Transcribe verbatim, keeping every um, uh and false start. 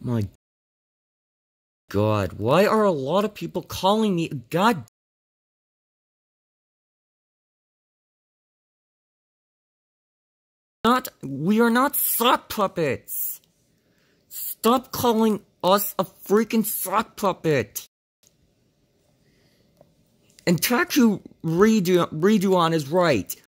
My God, why are a lot of people calling me? God. Not, we are not sock puppets. Stop calling us a freaking sock puppet. And Taku Redo, Redoon is right.